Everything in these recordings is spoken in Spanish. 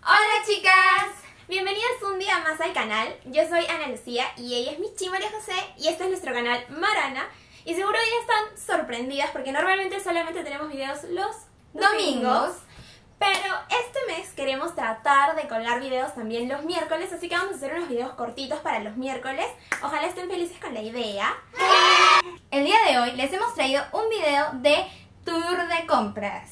Hola chicas, bienvenidas un día más al canal. Yo soy Ana Lucía y ella es Michi María José y este es nuestro canal Marana. Y seguro ya están sorprendidas porque normalmente solamente tenemos videos los domingos. Pero este mes queremos tratar de colgar videos también los miércoles, así que vamos a hacer unos videos cortitos para los miércoles. Ojalá estén felices con la idea. El día de hoy les hemos traído un video de tour de compras.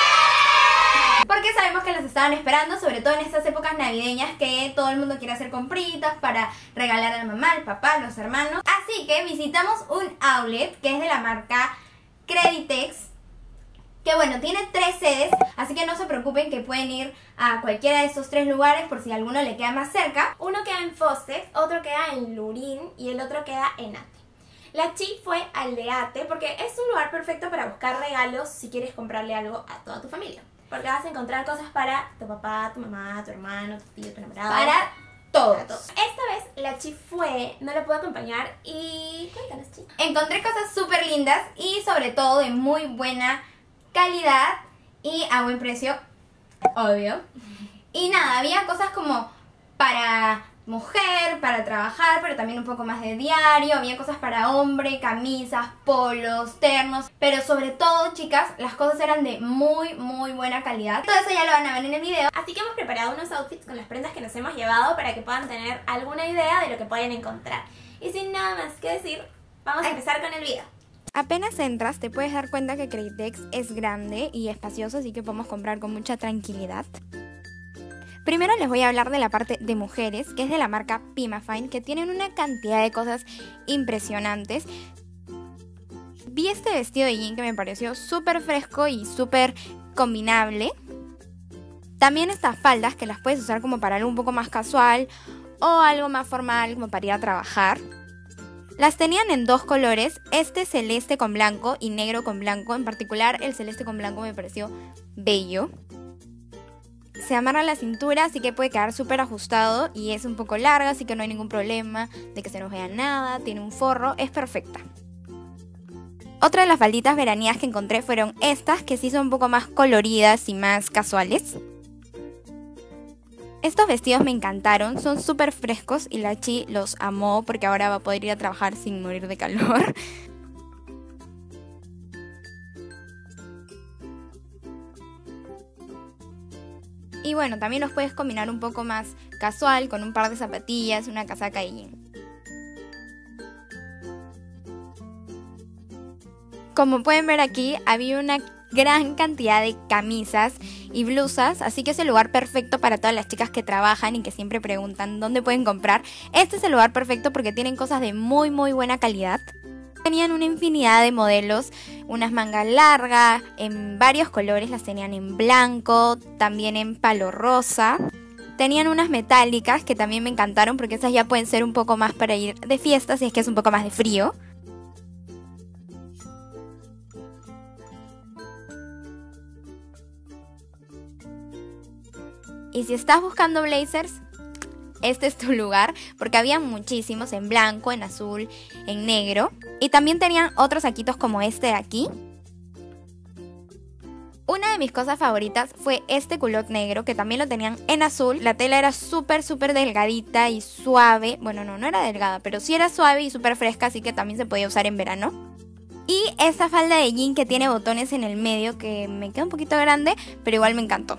Porque sabemos que los estaban esperando, sobre todo en estas épocas navideñas que todo el mundo quiere hacer compritas para regalar a la mamá, al papá, a los hermanos. Así que visitamos un outlet que es de la marca Creditex, que bueno, tiene 3 sedes, así que no se preocupen que pueden ir a cualquiera de estos 3 lugares por si a alguno le queda más cerca. Uno queda en Fossex, otro queda en Lurín y el otro queda en Ate. La Chi fue al de Ate porque es un lugar perfecto para buscar regalos si quieres comprarle algo a toda tu familia. Porque vas a encontrar cosas para tu papá, tu mamá, tu hermano, tu tío, tu enamorado. Para todos. Esta vez la Chi fue, no la pudo acompañar y... Cuéntanos, Chi. Encontré cosas súper lindas y sobre todo de muy buena calidad y a buen precio, obvio. Y nada, había cosas como para mujer, para trabajar, pero también un poco más de diario. Había cosas para hombre, camisas, polos, ternos. Pero sobre todo, chicas, las cosas eran de muy buena calidad. Todo eso ya lo van a ver en el video. Así que hemos preparado unos outfits con las prendas que nos hemos llevado para que puedan tener alguna idea de lo que pueden encontrar. Y sin nada más que decir, vamos a empezar con el video. Apenas entras te puedes dar cuenta que Creditex es grande y espacioso, así que podemos comprar con mucha tranquilidad. Primero les voy a hablar de la parte de mujeres, que es de la marca Pimafine, que tienen una cantidad de cosas impresionantes. Vi este vestido de jean que me pareció súper fresco y súper combinable. También estas faldas que las puedes usar como para algo un poco más casual o algo más formal como para ir a trabajar. Las tenían en 2 colores, este celeste con blanco y negro con blanco. En particular el celeste con blanco me pareció bello. Se amarra a la cintura, así que puede quedar súper ajustado y es un poco larga, así que no hay ningún problema de que se nos vea nada. Tiene un forro, es perfecta. Otra de las falditas veraniegas que encontré fueron estas, que sí son un poco más coloridas y más casuales. Estos vestidos me encantaron, son súper frescos y la Chi los amó porque ahora va a poder ir a trabajar sin morir de calor. Y bueno, también los puedes combinar un poco más casual con un par de zapatillas, una casaca y jean. Como pueden ver aquí, había una gran cantidad de camisas y blusas, así que es el lugar perfecto para todas las chicas que trabajan y que siempre preguntan dónde pueden comprar. Este es el lugar perfecto porque tienen cosas de muy buena calidad. Tenían una infinidad de modelos, unas mangas largas, en varios colores, las tenían en blanco, también en palo rosa. Tenían unas metálicas que también me encantaron porque esas ya pueden ser un poco más para ir de fiesta si es que es un poco más de frío. Y si estás buscando blazers, este es tu lugar porque había muchísimos en blanco, en azul, en negro. Y también tenían otros saquitos como este de aquí. Una de mis cosas favoritas fue este culot negro que también lo tenían en azul. La tela era súper delgadita y suave. Bueno, no era delgada, pero sí era suave y súper fresca, así que también se podía usar en verano. Y esta falda de jean que tiene botones en el medio que me queda un poquito grande, pero igual me encantó.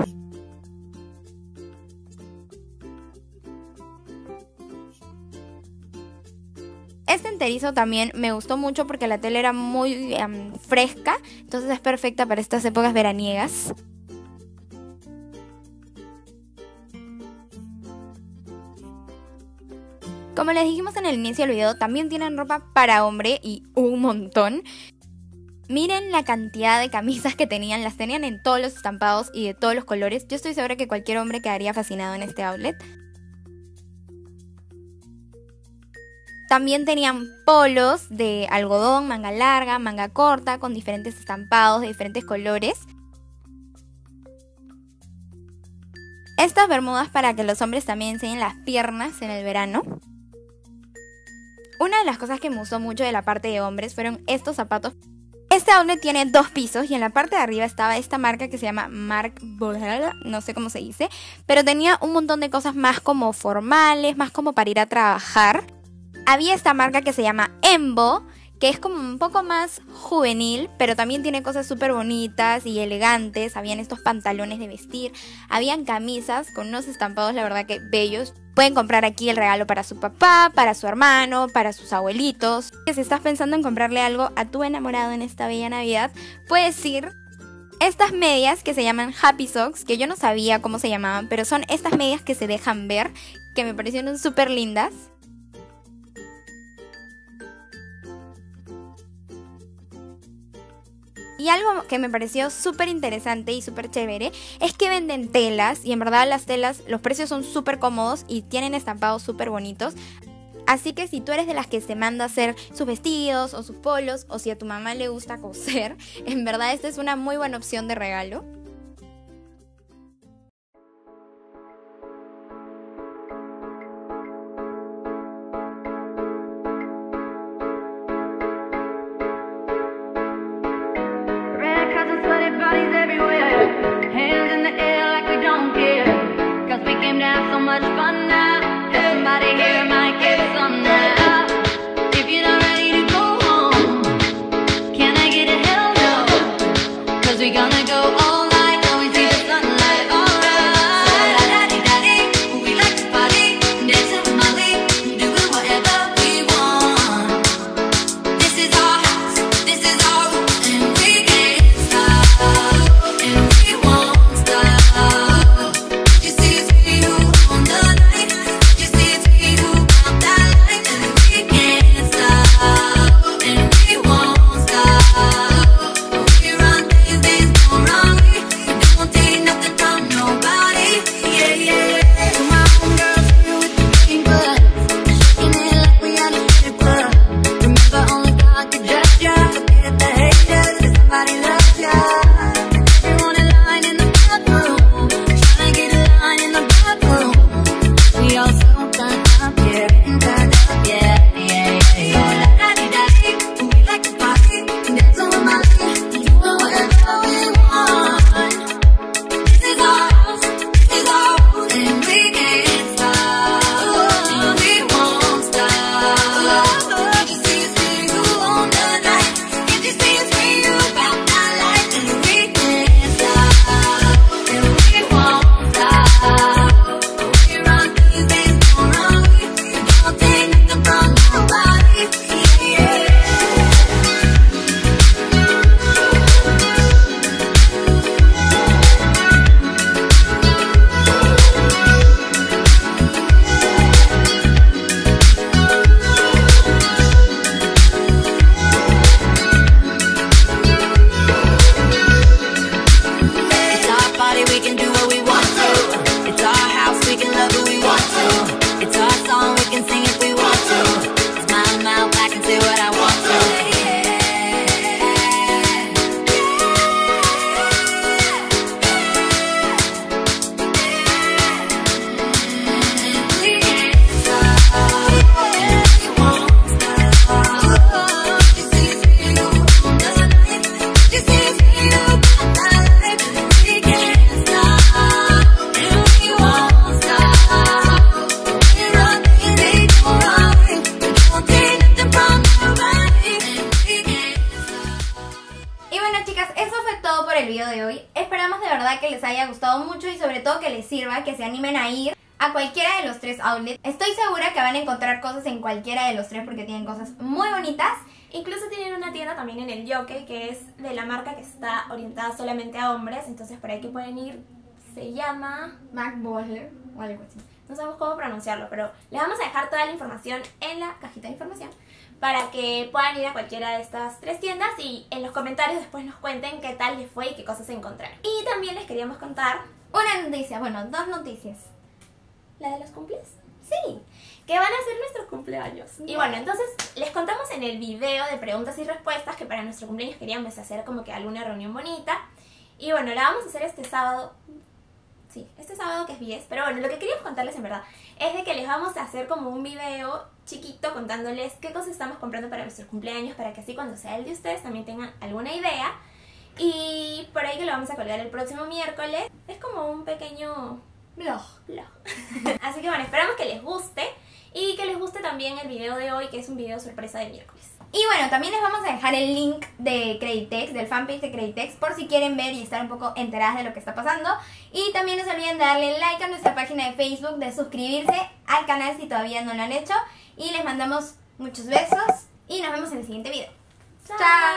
Este enterizo también me gustó mucho porque la tela era muy fresca, entonces es perfecta para estas épocas veraniegas. Como les dijimos en el inicio del video, también tienen ropa para hombre y un montón. Miren la cantidad de camisas que tenían, las tenían en todos los estampados y de todos los colores. Yo estoy segura que cualquier hombre quedaría fascinado en este outlet. También tenían polos de algodón, manga larga, manga corta, con diferentes estampados de diferentes colores. Estas bermudas para que los hombres también enseñen las piernas en el verano. Una de las cosas que me gustó mucho de la parte de hombres fueron estos zapatos. Este outlet tiene 2 pisos y en la parte de arriba estaba esta marca que se llama Marc Bohel, no sé cómo se dice, pero tenía un montón de cosas más como formales, más como para ir a trabajar. Había esta marca que se llama Embo, que es como un poco más juvenil, pero también tiene cosas súper bonitas y elegantes. Habían estos pantalones de vestir, habían camisas con unos estampados, la verdad que bellos. Pueden comprar aquí el regalo para su papá, para su hermano, para sus abuelitos. Si estás pensando en comprarle algo a tu enamorado en esta bella Navidad, puedes ir. Estas medias que se llaman Happy Socks, que yo no sabía cómo se llamaban, pero son estas medias que se dejan ver, que me parecieron súper lindas. Y algo que me pareció súper interesante y súper chévere es que venden telas y en verdad las telas, los precios son súper cómodos y tienen estampados súper bonitos. Así que si tú eres de las que se manda a hacer sus vestidos o sus polos o si a tu mamá le gusta coser, en verdad esta es una muy buena opción de regalo. Bodies everywhere, hands in the air like we don't care, 'cause we came to have so much fun now. Everybody here might get some now. If you're not ready to go home, can I get a hell no? 'Cause we gonna go all night till we see the sunlight. Alright, da-da-dee-da-dee, we like to party, dancing with Molly, doing whatever we want. This is our house, this is our room, and we can't stop. El video de hoy. Esperamos de verdad que les haya gustado mucho y sobre todo que les sirva, que se animen a ir a cualquiera de los 3 outlets. Estoy segura que van a encontrar cosas en cualquiera de los 3 porque tienen cosas muy bonitas. Incluso tienen una tienda también en el Jockey que es de la marca que está orientada solamente a hombres, entonces por aquí pueden ir. Se llama Marc Bohel o algo así. No sabemos cómo pronunciarlo, pero les vamos a dejar toda la información en la cajita de información para que puedan ir a cualquiera de estas 3 tiendas y en los comentarios después nos cuenten qué tal les fue y qué cosas encontraron. Y también les queríamos contar una noticia, bueno, 2 noticias. ¿La de los cumples? Sí, que van a ser nuestros cumpleaños. Y bueno, entonces les contamos en el video de preguntas y respuestas que para nuestro cumpleaños queríamos hacer como que alguna reunión bonita. Y bueno, la vamos a hacer este sábado Sí, este sábado que es 10. Pero bueno, lo que queríamos contarles en verdad es de que les vamos a hacer como un video chiquito contándoles qué cosas estamos comprando para nuestros cumpleaños, para que así cuando sea el de ustedes también tengan alguna idea. Y por ahí que lo vamos a colgar el próximo miércoles. Es como un pequeño Vlog. Así que bueno, esperamos que les guste y que les guste también el video de hoy, que es un video sorpresa de miércoles. Y bueno, también les vamos a dejar el link de Creditex, del fanpage de Creditex, por si quieren ver y estar un poco enteradas de lo que está pasando. Y también no se olviden de darle like a nuestra página de Facebook, de suscribirse al canal si todavía no lo han hecho. Y les mandamos muchos besos y nos vemos en el siguiente video. ¡Chao!